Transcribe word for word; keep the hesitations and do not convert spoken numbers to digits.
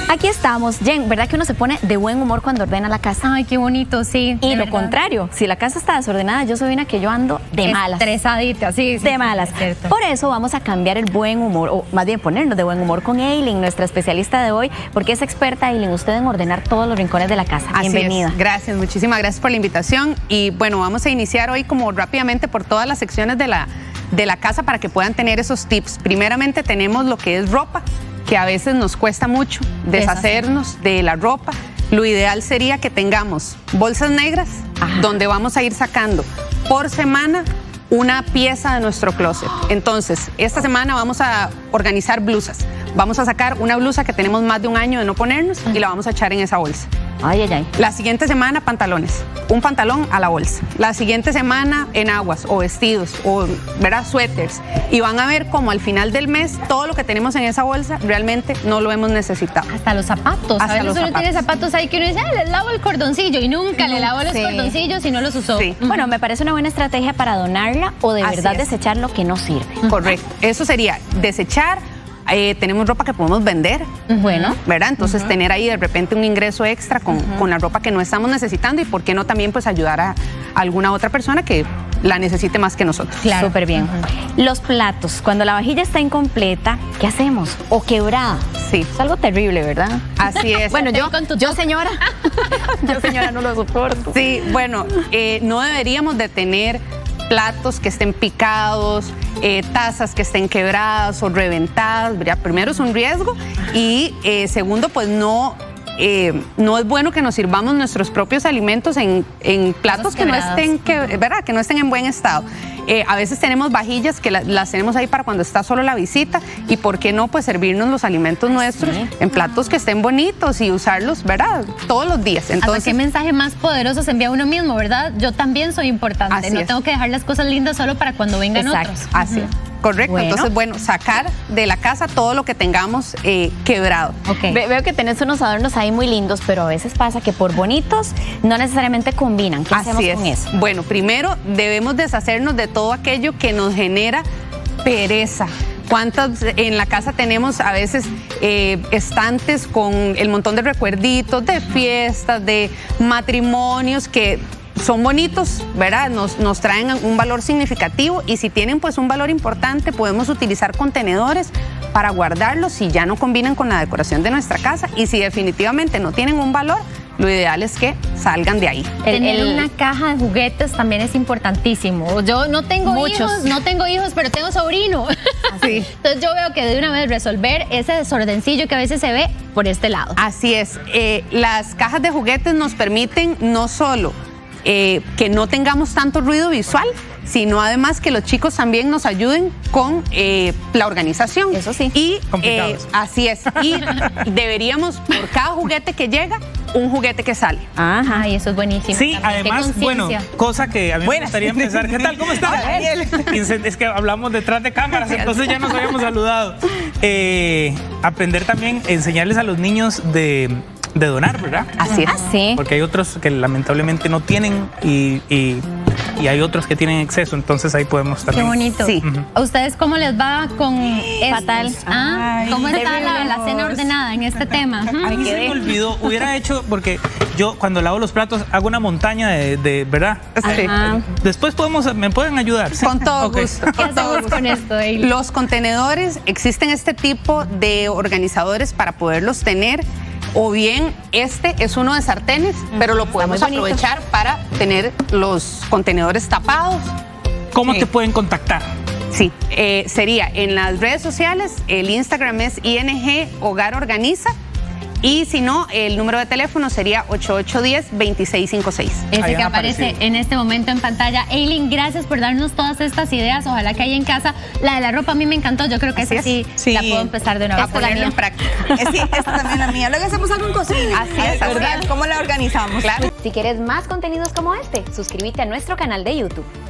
Aquí estamos. Jen, ¿verdad que uno se pone de buen humor cuando ordena la casa? Ay, qué bonito, sí. Y lo contrario, si la casa está desordenada, yo soy una que yo ando de malas. Estresadita, sí, sí. De malas. Por eso vamos a cambiar el buen humor, o más bien ponernos de buen humor con Eileen, nuestra especialista de hoy, porque es experta, Eileen, usted en ordenar todos los rincones de la casa. Así Bienvenida. Es. Gracias, muchísimas gracias por la invitación. Y bueno, vamos a iniciar hoy como rápidamente por todas las secciones de la, de la casa para que puedan tener esos tips. Primeramente tenemos lo que es ropa, que a veces nos cuesta mucho deshacernos de la ropa. Lo ideal sería que tengamos bolsas negras, Ajá. donde vamos a ir sacando por semana una pieza de nuestro closet. Entonces, esta semana vamos a organizar blusas. Vamos a sacar una blusa que tenemos más de un año de no ponernos y la vamos a echar en esa bolsa. Ay, ay, ay. La siguiente semana, pantalones. Un pantalón a la bolsa. La siguiente semana, enaguas o vestidos o, ¿verdad? Suéteres. Y van a ver cómo al final del mes, todo lo que tenemos en esa bolsa realmente no lo hemos necesitado. Hasta los zapatos. Hasta a veces los uno zapatos. tiene zapatos ahí que uno dice, ah, les lavo el cordoncillo. Y nunca sí, le lavo los sí. cordoncillos y no los usó. Sí. Bueno, me parece una buena estrategia para donarla o de Así verdad es. desechar lo que no sirve. Correcto. Eso sería desechar. Eh, tenemos ropa que podemos vender, bueno, ¿verdad? Entonces uh-huh. tener ahí de repente un ingreso extra con, uh-huh. con la ropa que no estamos necesitando y por qué no también pues ayudar a, a alguna otra persona que la necesite más que nosotros. Claro. Súper bien. Uh-huh. Los platos, cuando la vajilla está incompleta, ¿qué hacemos? O quebrada. Sí. Es algo terrible, ¿verdad? Así es. Bueno, yo, yo señora, yo señora no lo soporto. Sí, bueno, eh, no deberíamos de tener platos que estén picados, eh, tazas que estén quebradas o reventadas, ¿verdad? Primero es un riesgo y eh, segundo, pues no, eh, no es bueno que nos sirvamos nuestros propios alimentos en, en platos que no, estén, que, ¿verdad? que no estén en buen estado. Eh, a veces tenemos vajillas que la, las tenemos ahí para cuando está solo la visita y por qué no pues servirnos los alimentos nuestros sí. en platos que estén bonitos y usarlos, ¿verdad? Todos los días. Entonces, ¿hasta qué mensaje más poderoso se envía uno mismo, verdad? Yo también soy importante, Así no es. tengo que dejar las cosas lindas solo para cuando vengan Exacto. otros. Así uh-huh. es. Correcto, bueno. Entonces, bueno, sacar de la casa todo lo que tengamos eh, quebrado. Okay. Ve veo que tenés unos adornos ahí muy lindos, pero a veces pasa que por bonitos no necesariamente combinan. ¿Qué Así hacemos es. con eso? Bueno, primero debemos deshacernos de todo aquello que nos genera pereza. ¿Cuántas en la casa tenemos a veces eh, estantes con el montón de recuerditos, de fiestas, de matrimonios que son bonitos, ¿verdad? Nos, nos traen un valor significativo y si tienen pues un valor importante podemos utilizar contenedores para guardarlos si ya no combinan con la decoración de nuestra casa y si definitivamente no tienen un valor, lo ideal es que salgan de ahí. Tener el, una caja de juguetes también es importantísimo. Yo no tengo Muchos. hijos, no tengo hijos, pero tengo sobrino. Sí. Entonces yo veo que de una vez resolver ese desordencillo que a veces se ve por este lado. Así es. Eh, las cajas de juguetes nos permiten no solo Eh, que no tengamos tanto ruido visual, sino además que los chicos también nos ayuden con eh, la organización. Eso sí. Y eh, así es. Y deberíamos, por cada juguete que llega, un juguete que sale. Ajá, y eso es buenísimo. Sí, también. Además, bueno, cosa que a mí Buenas. me gustaría empezar. ¿Qué tal? ¿Cómo estás? Es que hablamos detrás de cámaras, entonces ya nos habíamos saludado. Eh, aprender también, enseñarles a los niños de... de donar, ¿verdad? Así es. Ah, sí. Porque hay otros que lamentablemente no tienen y, y, y hay otros que tienen exceso, entonces ahí podemos también. Qué bonito. Sí. Uh-huh. ¿A ustedes cómo les va con estos? Fatal. Ah, ¿cómo Ay, está la, la cena ordenada en este tema? A mí se me olvidó, hubiera hecho, porque yo cuando lavo los platos hago una montaña de, de ¿verdad? Sí. Ajá. Después podemos, me pueden ayudar. ¿Sí? Con todo Okay. gusto. ¿Qué Con todo hacemos gusto. con esto, Eileen? Los contenedores, existen este tipo de organizadores para poderlos tener. O bien este es uno de sartenes, pero lo podemos aprovechar para tener los contenedores tapados. ¿Cómo Sí. te pueden contactar? Sí, eh, sería en las redes sociales, el Instagram es I N G Hogar Organiza y si no, el número de teléfono sería ocho ocho uno cero, dos seis cinco seis. Ese Ahí que han aparece aparecido. en este momento en pantalla. Eileen, gracias por darnos todas estas ideas. Ojalá que haya en casa. La de la ropa a mí me encantó. Yo creo que Así esa sí, Sí. la puedo empezar de nuevo. A Esta es la ponerlo mía. en práctica. Eh, Sí, esta también es la mía. Luego hacemos algo en cocina. Así es, así ¿verdad? es. ¿Cómo la organizamos? Claro. Si quieres más contenidos como este, suscríbete a nuestro canal de YouTube.